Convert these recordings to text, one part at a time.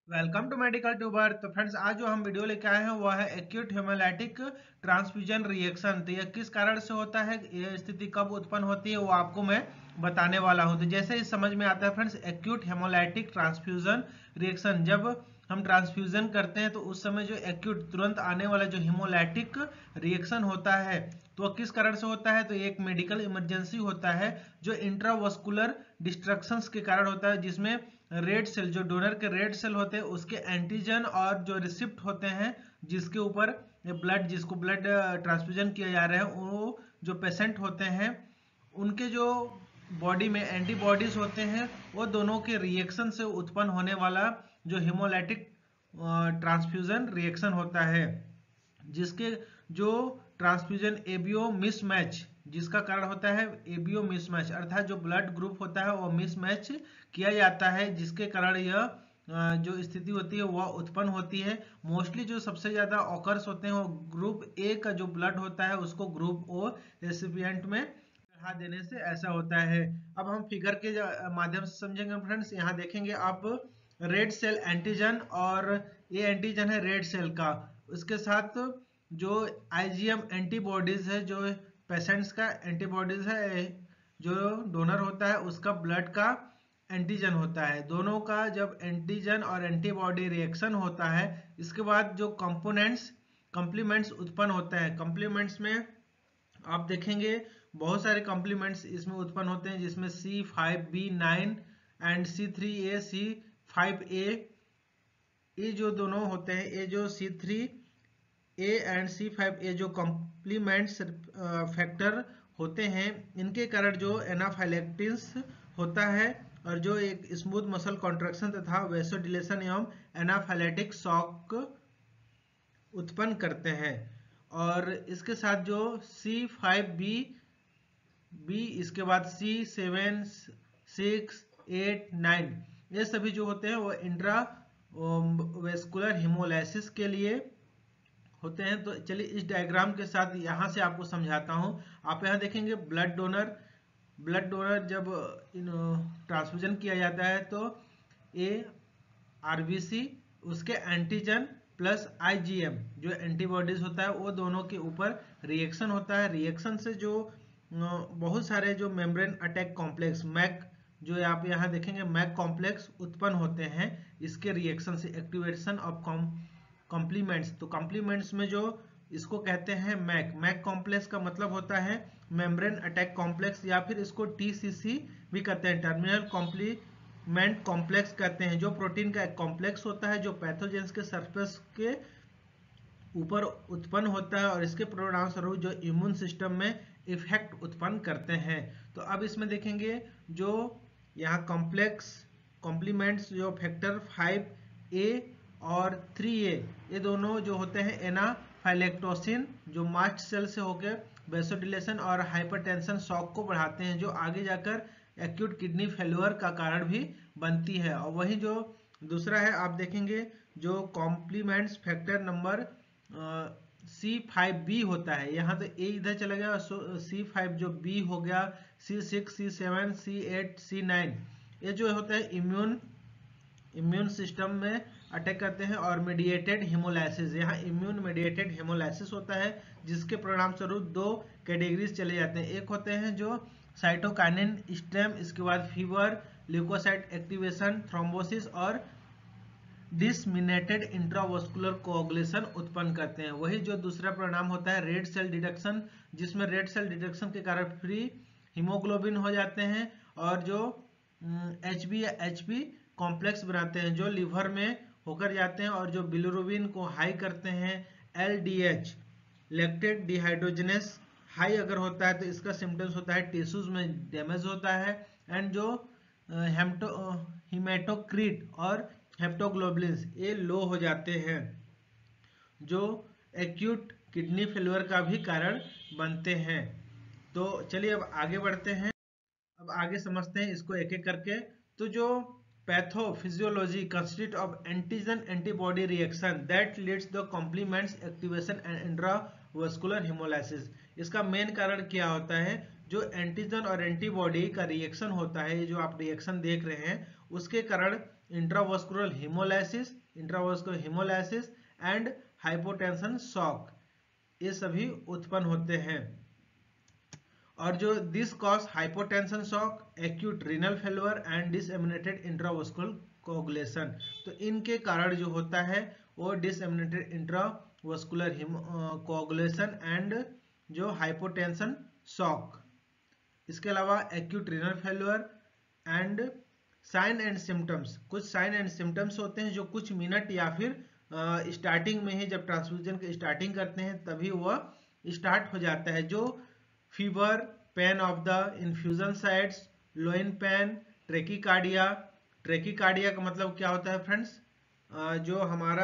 Welcome to medical tuber. तो friends, आज जो हम वीडियो लेके आए हैं वो है एक्यूट हेमोलाइटिक ट्रांसफ्यूजन रिएक्शन। तो यह किस कारण से होता है, यह स्थिति कब उत्पन्न होती है, वो आपको मैं बताने वाला हूं। तो जैसे ही समझ में आता है friends, acute haemolytic transfusion reaction, जब हम ट्रांसफ्यूजन करते हैं तो उस समय जो एक्यूट तुरंत आने वाला जो हेमोलाइटिक रिएक्शन होता है, तो वह किस कारण से होता है। तो एक मेडिकल इमरजेंसी होता है जो इंट्रावस्कुलर डिस्ट्रक्शंस के कारण होता है, जिसमें रेड सेल, जो डोनर के रेड सेल होते हैं, उसके एंटीजन और जो रिसिप्ट होते हैं जिसके ऊपर ब्लड, जिसको ब्लड ट्रांसफ्यूजन किया जा रहा है, वो जो पेशेंट होते हैं उनके जो बॉडी में एंटीबॉडीज होते हैं, वो दोनों के रिएक्शन से उत्पन्न होने वाला जो हेमोलाइटिक ट्रांसफ्यूजन रिएक्शन होता है, जिसके जो ट्रांसफ्यूजन एबीओ मिसमैच, जिसका कारण होता है एबीओ मिसमैच, अर्थात जो ब्लड ग्रुप होता है वो मिसमैच किया जाता है, जिसके कारण यह जो स्थिति होती है वह उत्पन्न होती है। मोस्टली जो सबसे ज्यादा ऑकर्स होते हैं वो ग्रुप ए का जो ब्लड होता है उसको ग्रुप ओ रेसिपिएंट में चढ़ा देने से ऐसा होता है। अब हम फिगर के माध्यम से समझेंगे फ्रेंड्स। यहाँ देखेंगे आप रेड सेल एंटीजन, और ये एंटीजन है रेड सेल का, उसके साथ जो आईजीएम एंटीबॉडीज है, जो पेशेंट्स का एंटीबॉडीज है, जो डोनर होता है उसका ब्लड का एंटीजन होता है। दोनों का जब एंटीजन और एंटीबॉडी रिएक्शन होता है, इसके बाद जो कंपोनेंट्स कॉम्प्लीमेंट्स उत्पन्न होते हैं। कॉम्प्लीमेंट्स में आप देखेंगे बहुत सारे कॉम्प्लीमेंट्स इसमें उत्पन्न होते हैं, जिसमें C5B9 एंड C3A C5A, ये जो दोनों होते हैं, ये जो C3A एंड C5A जो कॉम्प्लीमेंट्स फैक्टर होते हैं, इनके कारण जो एनाफाइलेक्टिस होता है और जो एक स्मूथ मसल कॉन्ट्रैक्शन तथा वैसोडिलेशन एवं एनाफाइलेटिक शॉक उत्पन्न करते हैं। और इसके साथ जो C5B, इसके बाद C7, 6, 8, 9, ये सभी जो होते हैं वो इंट्रा वेस्कुलर हिमोलाइसिस के लिए होते हैं। तो चलिए इस डायग्राम के साथ यहाँ से आपको समझाता हूँ। आप यहाँ देखेंगे ब्लड डोनर जब ट्रांसफ्यूजन किया जाता है तो ए आरबीसी, उसके एंटीजन प्लस आईजीएम जो एंटीबॉडीज होता है, वो दोनों के ऊपर रिएक्शन होता है। रिएक्शन से जो बहुत सारे जो मेम्ब्रेन अटैक कॉम्प्लेक्स मैक, जो आप यहाँ देखेंगे मैक कॉम्प्लेक्स उत्पन्न होते हैं इसके रिएक्शन से, एक्टिवेशन ऑफ कॉम्प्लीमेंट्स। तो कॉम्प्लीमेंट्स में जो इसको कहते हैं मैक कॉम्प्लेक्स का मतलब होता है मेम्ब्रेन अटैक कॉम्प्लेक्स, या फिर इसको टीसीसी भी कहते हैं, टर्मिनल कॉम्प्लीमेंट कॉम्प्लेक्स कहते हैं, जो प्रोटीन का एक कॉम्प्लेक्स होता है जो पैथोजेंस के सरफेस के ऊपर उत्पन्न होता है और इसके परिणाम स्वरूप जो इम्यून सिस्टम में इफेक्ट उत्पन्न करते हैं। तो अब इसमें देखेंगे जो यहाँ कॉम्प्लीमेंट्स जो फैक्टर 5A और 3A, ये दोनों जो होते हैं एनाफाइलेक्टोसिन, जो मास्ट सेल से होकर वैसोडिलेशन और हाइपरटेंशन शॉक को बढ़ाते हैं, जो आगे जाकर एक्यूट किडनी फेल्योर का कारण भी बनती है। और वही जो दूसरा है, आप देखेंगे जो कॉम्प्लीमेंट्स फैक्टर नंबर C5B होता है, यहाँ तो A इधर चला गया, C5 जो B हो गया, C6, C7, C8, C9, ये जो होता है इम्यून सिस्टम में अटैक करते हैं। और मीडिएटेड हेमोलाइसिस, यहाँ इम्यून मीडिएटेड हेमोलाइसिस होता है, जिसके परिणाम स्वरूप दो कैटेगरीज चले जाते हैं। एक होते हैं जो साइटोकाइनिन स्ट्रेम, इसके बाद फीवर, ल्यूकोसाइट एक्टिवेशन, थ्रोम्बोसिस और डिसमिनेटेड इंट्रावस्कुलर कोagulation उत्पन्न करते हैं। वही जो दूसरा परिणाम होता है रेड सेल डिडक्शन, जिसमें रेड सेल डिडक्शन के कारण फ्री हीमोग्लोबिन हो जाते हैं, और जो एचबी कॉम्प्लेक्स बनाते हैं जो लिवर में होकर जाते हैं, और जो बिलिरुबिन को हाई करते हैं। एलडीएच लैक्टेट डिहाइड्रोजनेस हाई अगर होता है तो इसका सिम्टम्स होता है टिश्यूज में डैमेज होता है, एंड जो हिमेटोक्रीट और हेप्टोग्लोबुलिन्स ये लो हो जाते हैं, जो एक्यूट किडनी फेलियर का भी कारण बनते हैं। तो चलिए अब आगे बढ़ते हैं, अब आगे समझते हैं इसको एक एक करके। तो जो pathophysiology consist of antigen antibody reaction that leads the complements activation and intravascular haemolysis, इसका मेन कारण क्या होता है, जो एंटीजन और एंटीबॉडी का रिएक्शन होता है, जो आप रिएक्शन देख रहे हैं, उसके कारण intravascular haemolysis and hypotension shock, ये सभी उत्पन्न होते हैं। और जो this cause hypotension shock, acute renal failure and disseminated intravascular coagulation, तो इनके कारण जो होता है वो डिसएमिनेटेड इंट्रावास्कुलर कोगुलेशन एंड जो हाइपोटेंशन शॉक, इसके अलावा acute renal failure and sign and symptoms, कुछ साइन एंड सिम्टम्स होते हैं जो कुछ मिनट या फिर स्टार्टिंग में ही जब ट्रांसफ्यूजन की स्टार्टिंग करते हैं तभी वह स्टार्ट हो जाता है, जो fever, pain of the infusion sites, loin pain, tachycardia. Tachycardia का मतलब क्या होता है फ्रेंड्स, जो हमारा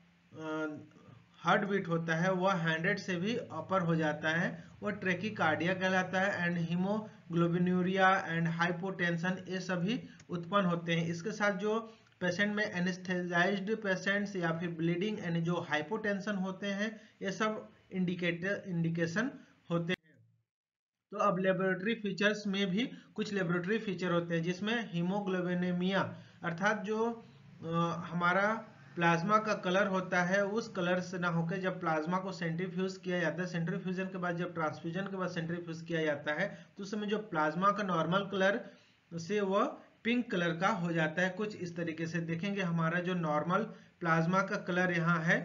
हार्ट बीट होता है वह 100 से भी अपर हो जाता है, वो ट्रेकिकार्डिया कहलाता है। एंड हीमोग्लोबिनूरिया एंड हाइपोटेंशन, ये सभी उत्पन्न होते हैं। इसके साथ जो पेशेंट में एनेस्थेसाइज्ड पेशेंट्स या फिर ब्लीडिंग एंड जो हाइपोटेंशन होते हैं, ये सब इंडिकेशन होते हैं। तो अब लेबोरेटरी फीचर्स में भी कुछ लेबोरेटरी फीचर होते हैं, जिसमें हीमोग्लोबिनेमिया अर्थात जो हमारा प्लाज्मा का कलर होता है उस कलर से ना होकर जब प्लाज्मा को सेंट्रीफ्यूज किया जाता है, सेंट्रीफ्यूजन के बाद जब ट्रांसफ्यूजन के बाद सेंट्रीफ्यूज किया जाता है, तो उस समय जो प्लाज्मा का नॉर्मल कलर से वह पिंक कलर का हो जाता है। कुछ इस तरीके से देखेंगे, हमारा जो नॉर्मल प्लाज्मा का कलर यहाँ है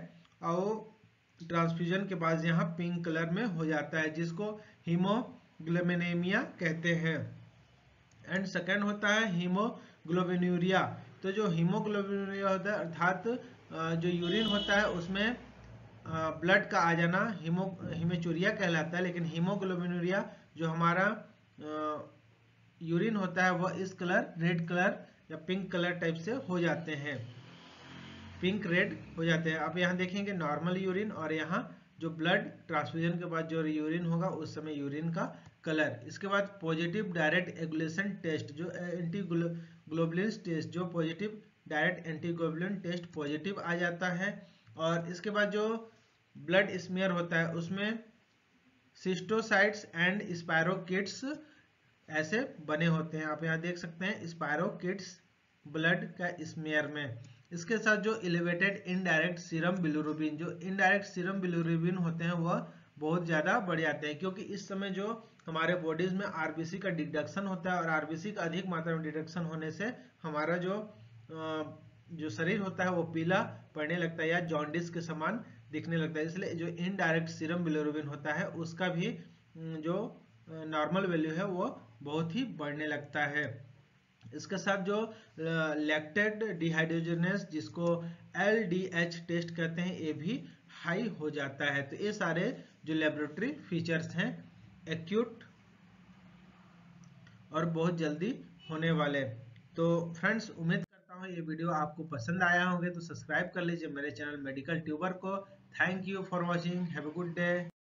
और ट्रांसफ्यूजन के बाद यहाँ पिंक कलर में हो जाता है, जिसको हीमोग्लोबिनेमिया कहते हैं। एंड सेकेंड होता है हीमोग्लोबिनूरिया। तो जो हीमोग्लोबिनूरिया होता है अर्थात जो यूरिन होता है उसमें ब्लड का आ जाना हीमेचूरिया कहलाता है, लेकिन हीमोग्लोबिनूरिया जो हमारा यूरिन होता है वह इस कलर रेड कलर या पिंक कलर टाइप से हो जाते हैं, पिंक रेड हो जाते हैं। आप यहाँ देखेंगे नॉर्मल यूरिन और यहाँ जो ब्लड ट्रांसफ्यूजन के बाद जो यूरिन होगा उस समय यूरिन का कलर। इसके बाद पॉजिटिव डायरेक्ट एगुलेशन टेस्ट, जो एंटी ग्लोबुलिन टेस्ट, जो positive direct anti globulin test positive आ जाता है। और इसके बाद जो ब्लड स्मीयर होता है उसमें सिस्टोसाइट्स एंड स्पायरोकिट्स ऐसे बने होते हैं, आप यहाँ देख सकते हैं स्पायरोकिट्स ब्लड का स्मीयर में। इसके साथ जो एलिवेटेड इनडायरेक्ट सीरम बिलिरुबिन, जो इनडायरेक्ट सीरम बिलिरुबिन होते हैं वह बहुत ज़्यादा बढ़ जाते हैं, क्योंकि इस समय जो हमारे बॉडीज में आरबीसी का डिडक्शन होता है और आरबीसी का अधिक मात्रा में डिडक्शन होने से हमारा जो शरीर होता है वो पीला पड़ने लगता है या जॉन्डिस के समान दिखने लगता है। इसलिए जो इनडायरेक्ट सीरम बिलिरुबिन होता है उसका भी जो नॉर्मल वैल्यू है वो बहुत ही बढ़ने लगता है। इसके साथ जो लैक्टेट डिहाइड्रोजनेस जिसको LDH टेस्ट कहते हैं ये भी हाई हो जाता है। तो ये सारे जो लेबोरेटरी फीचर्स हैं एक्यूट और बहुत जल्दी होने वाले। तो फ्रेंड्स उम्मीद करता हूँ ये वीडियो आपको पसंद आया होगा, तो सब्सक्राइब कर लीजिए मेरे चैनल मेडिकल ट्यूबर को। Thank you for watching, have a good day.